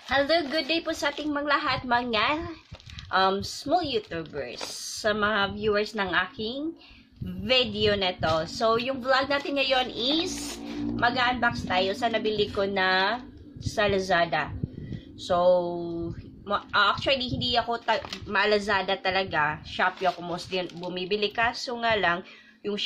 Hello, good day po sa ating mga lahat, mga small YouTubers, sa mga viewers ng aking video na to. So, yung vlog natin ngayon is mag-unbox tayo sa nabili ko na sa Lazada. So, actually, hindi ako ma-Lazada talaga. Shopee ako mostly bumibili. Kaso nga lang, yung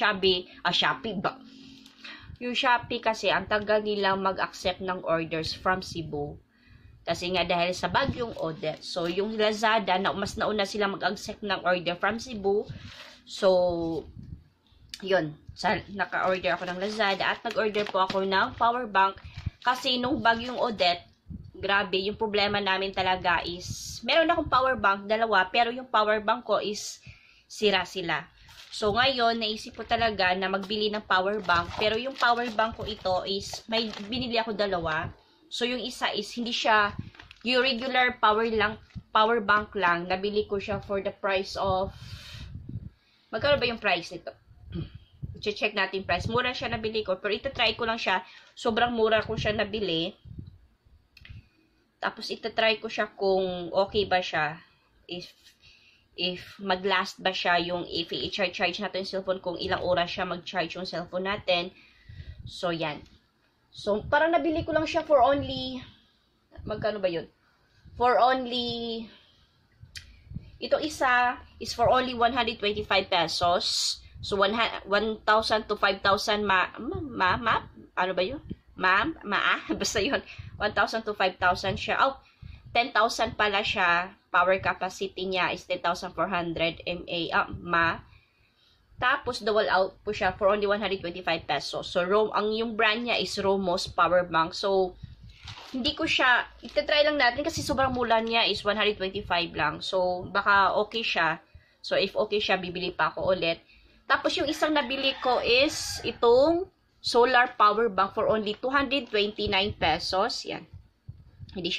yung Shopee kasi, ang tagal nilang mag-accept ng orders from Cebu. Kasi nga dahil sa bagyong Odette. So, yung Lazada, mas nauna sila mag-accept ng order from Cebu. So, yun. Naka-order ako ng Lazada at nag-order po ako ng power bank. Kasi nung bagyong Odette, grabe, yung problema namin talaga is, meron akong power bank, dalawa, pero yung power bank ko is sira sila. So, ngayon, naisip ko talaga na magbili ng power bank. Pero yung power bank ko ito is, may binili ako dalawa. So, yung isa is, hindi siya, yung regular power bank lang, nabili ko siya for the price of, magkano ba yung price nito? I-check natin price. Mura siya nabili ko, pero ito-try ko lang siya. Sobrang mura ko siya nabili. Tapos, ito-try ko siya kung okay ba siya. If mag-last ba siya, if i-charge natin yung cellphone, kung ilang oras siya mag-charge yung cellphone natin. So, yan. So, parang nabili ko lang siya for only, magkano ba yun? For only, ito isa is for only 125 pesos. So, 1,000 to 5,000 ano ba yun? Basta yun. 1,000 to 5,000 siya. Oh, 10,000 pala siya. Power capacity niya is 10,400 mAh. Tapos, dual out po siya for only 125 pesos. So, yung brand niya is Romos Power Bank. So, hindi ko siya, itatry lang natin kasi sobrang mula niya is 125 lang. So, baka okay siya. So, if okay siya, bibili pa ako ulit. Tapos, yung isang nabili ko is itong solar power bank for only 229 pesos. Yan. Hindi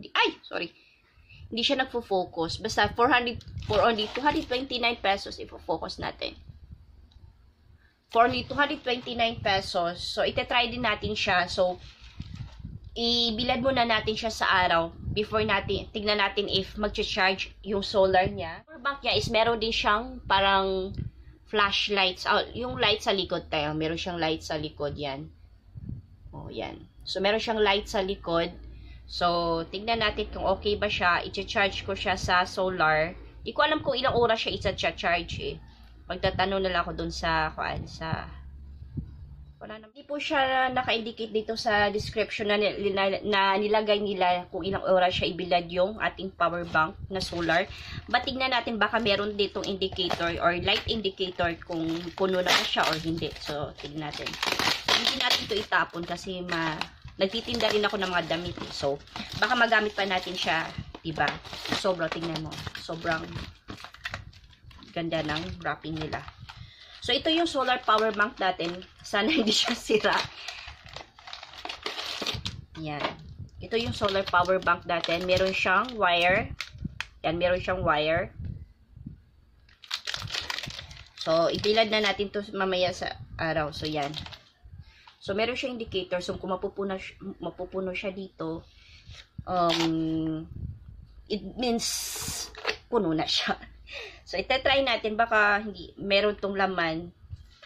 siya nagfo-focus. Basta, for only 229 pesos, ifo-focus natin. For only 229 pesos. So, itatry din natin siya. So, ibilad muna natin siya sa araw before natin, tignan natin if mag-charge yung solar niya. Power bank niya is meron din siyang parang flashlights. Yung light sa likod tayo. Meron siyang light sa likod yan. Oh, yan. So, meron siyang light sa likod. So, tignan natin kung okay ba siya. I-charge ko siya sa solar. Di ko alam kung ilang oras siya i-charge eh. Magtatanong na lang ako dun hindi po siya naka-indicate dito sa description na nilagay nila kung ilang oras siya ibilad yung ating power bank na solar. But tignan natin baka meron ditong indicator or light indicator kung puno na siya or hindi. So, tignan natin. Hindi natin ito itapon kasi nagtitinda rin ako ng mga damit. So, baka magamit pa natin siya, diba? Sobrang, tignan mo. Sobrang ganda ng wrapping nila. So, ito yung solar power bank natin. Sana hindi siya sira. Yan. Ito yung solar power bank natin. Meron siyang wire. Yan, meron siyang wire. So, ibilad na natin to mamaya sa araw. So, yan. So, meron siyang indicator. So, kung mapupuno siya dito, it means puno na siya. So, itatry natin. Baka meron tong laman.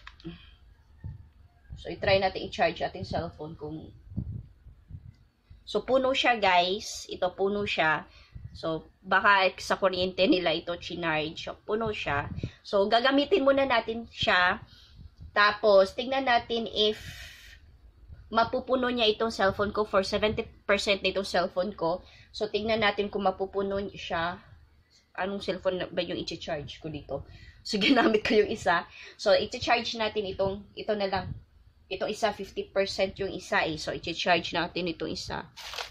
So, itry natin i-charge ating cellphone kung... So, puno siya, guys. Ito, puno siya. So, baka sa kuryente nila ito chinarge. So, puno siya. So, gagamitin muna natin siya. Tapos, tignan natin if mapupuno niya itong cellphone ko for 70% na itong cellphone ko. So, tignan natin kung mapupuno siya. Anong cellphone ba yung i-charge ko dito? So, ginamit ko yung isa. So, i-charge natin ito na lang. Itong isa, 50% yung isa eh. So, i-charge natin itong isa.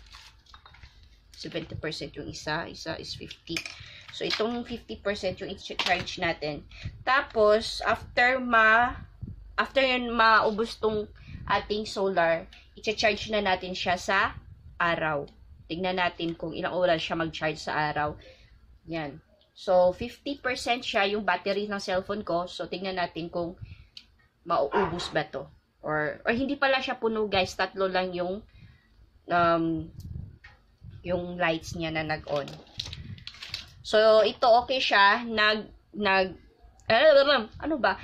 70% yung isa. Isa is 50. So, itong 50% yung i-charge natin. Tapos, after yun maubos tong ating solar, i-charge na natin siya sa araw. Tignan natin kung ilang oras siya mag-charge sa araw. Yan. So, 50% siya yung battery ng cellphone ko. So, tignan natin kung mauubos ba to. Or hindi pala siya puno, guys. Tatlo lang yung yung lights niya na nag-on. So, ito okay siya. Ano ba?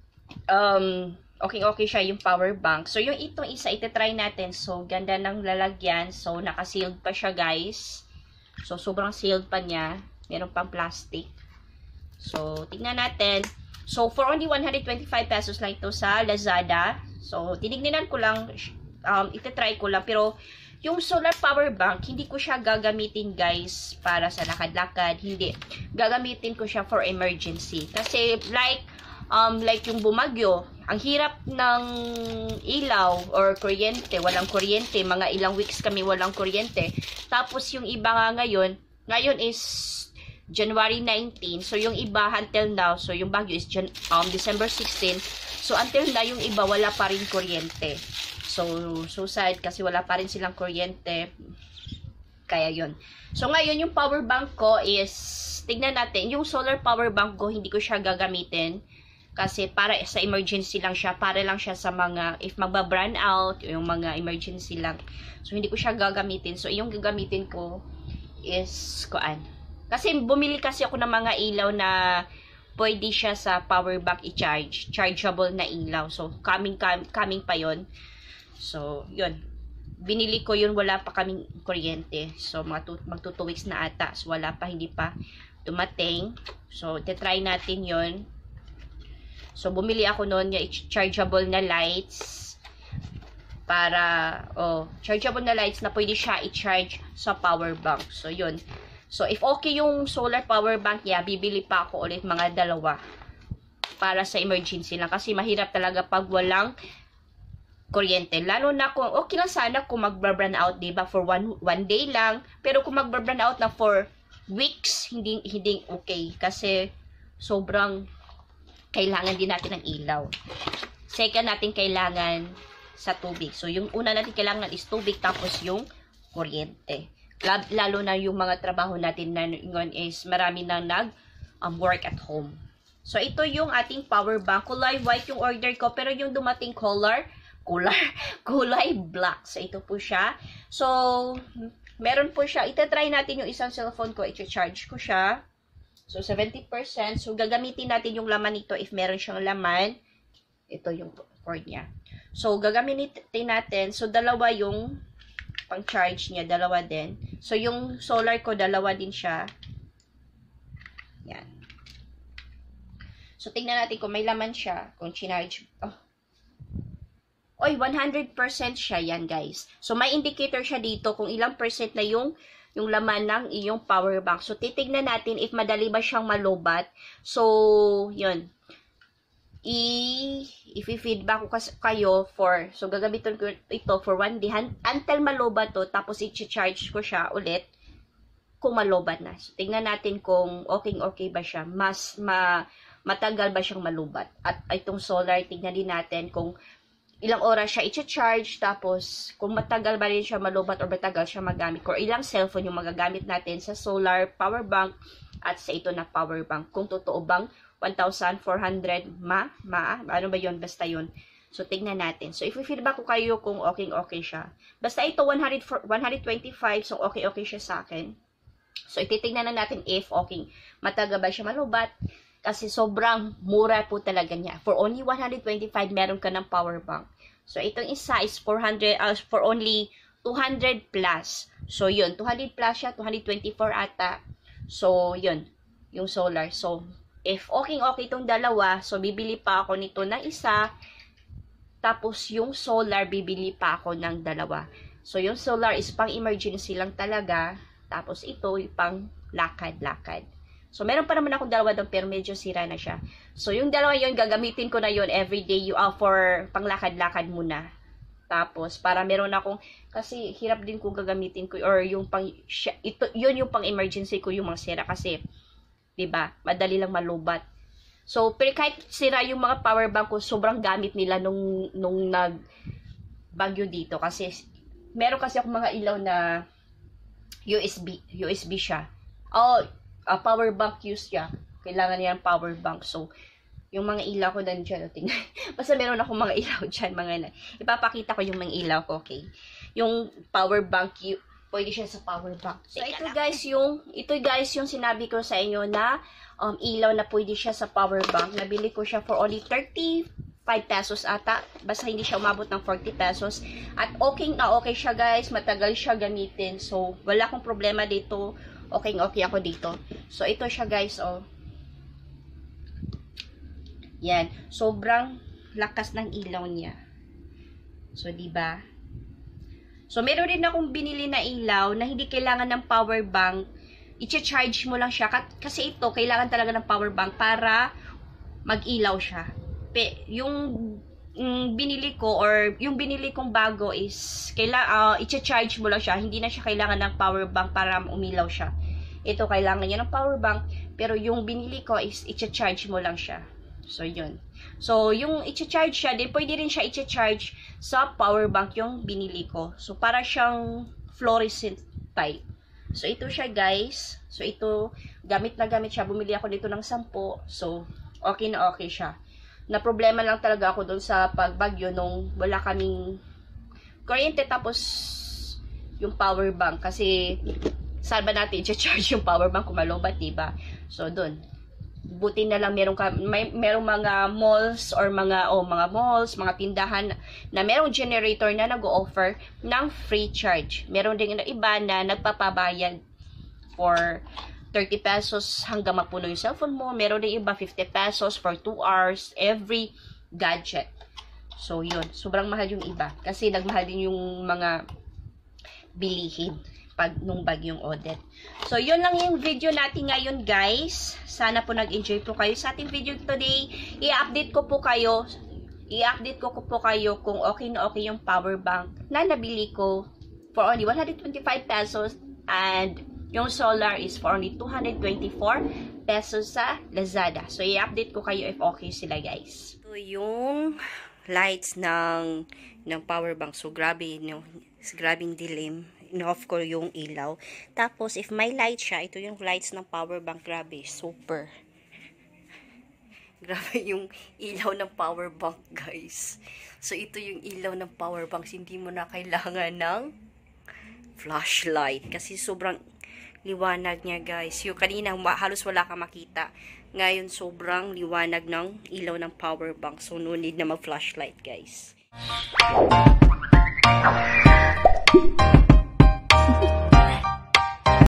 Okay siya yung power bank. So, yung itong isa, itatry natin. So, ganda ng lalagyan. So, naka-sealed pa siya, guys. So, sobrang sealed pa niya. Meron pang plastic. So, tingnan natin. So, for only 125 pesos lang ito sa Lazada. So, tinignan ko lang. Itatry ko lang. Pero, yung solar power bank, hindi ko siya gagamitin, guys, para sa lakad-lakad. Hindi. Gagamitin ko siya for emergency. Kasi, like yung bumagyo, ang hirap ng ilaw or kuryente, walang kuryente, mga ilang weeks kami walang kuryente. Tapos yung iba nga ngayon is January 19, so yung iba until now, so yung Baguio is December 16, so until now yung iba wala pa rin kuryente. So sad kasi wala pa rin silang kuryente. Kaya yun. So ngayon yung power bank ko is, tignan natin, yung solar power bank ko hindi ko siya gagamitin. Kasi para sa emergency lang siya, para lang siya sa mga, if magba-brand out, yung mga emergency lang. So, hindi ko siya gagamitin. So, yung gagamitin ko is, kasi bumili kasi ako ng mga ilaw na pwede siya sa power bank i-charge. Chargeable na ilaw. So, coming pa yon. So, yun. Binili ko yun, wala pa kaming kuryente. So, magto 2 weeks na ata. So, wala pa, hindi pa dumating. So, try natin yun. So, bumili ako noon yung chargeable na lights para, chargeable na lights na pwede siya i-charge sa power bank. So, yun. So, if okay yung solar power bank niya, bibili pa ako ulit mga 2 para sa emergency lang. Kasi mahirap talaga pag walang kuryente. Lalo na kung, okay lang sana kung mag-burn out, diba? For one day lang. Pero kung mag-burn out na for weeks, hindi okay. Kasi, sobrang kailangan din natin ng ilaw. Second natin kailangan sa tubig. So, yung una natin kailangan is tubig, tapos yung kuryente. Lalo na yung mga trabaho natin na ngayon is marami nang work at home. So, ito yung ating power bank. Kulay white yung order ko, pero yung dumating kulay black. So, ito po siya. So, meron po siya. Itatry natin yung isang cellphone ko. I-charge ko siya. So, 70%. So, gagamitin natin yung laman nito if meron siyang laman. Ito yung cord niya. So, gagamitin natin. So, 2 yung pang-charge niya. 2 din. So, yung solar ko, 2 din siya. Yan. So, tingnan natin kung may laman siya. Kung chinarge. Oy, 100% siya yan, guys. So, may indicator siya dito kung ilang percent na yung laman ng iyong power bank. So, titignan natin if madali ba siyang malobat. So, yun. I-feedback ko kayo so, gagamitin ko ito for 1 day until malobat to, tapos i-charge ko siya ulit kung malobat na. So, tingnan natin kung okay ba siya. Matagal ba siyang malubat. At itong solar, tingnan din natin kung ilang oras siya i-charge, tapos kung matagal ba rin siya malubat or matagal siya magamit, or ilang cellphone yung magagamit natin sa solar power bank at sa ito na power bank. Kung totoo bang 1,400 ano ba yun? Basta yun. So, tingnan natin. So, if feedback ko kayo kung okay siya. Basta ito 125, so okay siya sa akin. So, ititignan na natin if matagal ba siya malubat. Kasi sobrang mura po talaga niya. For only 125, meron ka ng power bank. So, itong isa is for only 200 plus. So, yun. 200 plus siya. 224 ata. So, yun. Yung solar. So, if okay itong 2, so, bibili pa ako nito na isa. Tapos, yung solar, bibili pa ako ng 2. So, yung solar is pang emergency lang talaga. Tapos, ito, pang lakad-lakad. So, meron pa naman akong 2 doon, pero medyo sira na siya. So, yung 2 yun, gagamitin ko na yun everyday for panglakad-lakad muna. Tapos, para meron akong, kasi hirap din ko gagamitin ko, or yung yun yung pang emergency ko, yung mga sira. Kasi, diba, madali lang malubat. So, pero kahit sira yung mga power bank ko, sobrang gamit nila nung nagbagyo dito. Kasi, meron kasi akong mga ilaw na USB siya. Power bank use siya. Kailangan niya ng power bank. So, yung mga ilaw ko dyan, tingnan. Basta meron akong mga ilaw dyan, ipapakita ko yung mga ilaw ko, okay? Yung power bank pwede siya sa power bank. So, ito guys yung sinabi ko sa inyo na ilaw na pwede siya sa power bank. Nabili ko siya for only 35 pesos ata. Basta hindi siya umabot ng 40 pesos. At okay na okay siya guys. Matagal siya gamitin. So, wala akong problema dito. Okay ako dito. So, ito siya guys, oh. Yan. Sobrang lakas ng ilaw niya. So, diba? So, meron rin akong binili na ilaw na hindi kailangan ng power bank. I-charge mo lang siya. Kasi ito, kailangan talaga ng power bank para mag-ilaw siya. Yung binili ko or yung binili kong bago is i-charge mo lang siya. Hindi na siya kailangan ng power bank para umilaw siya. Ito, kailangan niya ng power bank. Pero yung binili ko is i-charge mo lang siya. So, yun. So, yung i-charge siya, din pwede rin siya i-charge sa power bank yung binili ko. So, para siyang fluorescent type. So, ito siya, guys. So, ito, gamit na gamit siya. Bumili ako dito ng 10. So, okay na okay siya. Na problema lang talaga ako doon sa pagbagyo nung wala kaming kuryente tapos yung power bank. Kasi, saan ba natin i-charge yung power bank kung malobat, diba? So, doon. Buti na lang merong mga malls or mga malls, mga tindahan na merong generator na nag-o-offer ng free charge. Meron din iba na nagpapabayad for 30 pesos hanggang mapuno yung cellphone mo. Meron din iba 50 pesos for 2 hours every gadget. So, yun. Sobrang mahal yung iba. Kasi nagmahal din yung mga bilihin nung bagyong Odette. So, yun lang yung video natin ngayon, guys. Sana po nag-enjoy po kayo sa ating video today. I-update ko po kayo kung okay na okay yung power bank na nabili ko for only 125 pesos and yung solar is for only 224 pesos sa Lazada. So, i-update ko kayo if okay sila, guys. So, yung lights ng power bank. So, grabe, grabing dilim. In-off ko yung ilaw. Tapos, if may light siya, ito yung lights ng power bank. Grabe, super. Grabe yung ilaw ng power bank, guys. So, ito yung ilaw ng power bank. Hindi mo na kailangan ng flashlight. Kasi sobrang liwanag niya, guys. Yung kanina, halos wala ka makita. Ngayon, sobrang liwanag ng ilaw ng power bank. So, no need na mag-flashlight, guys.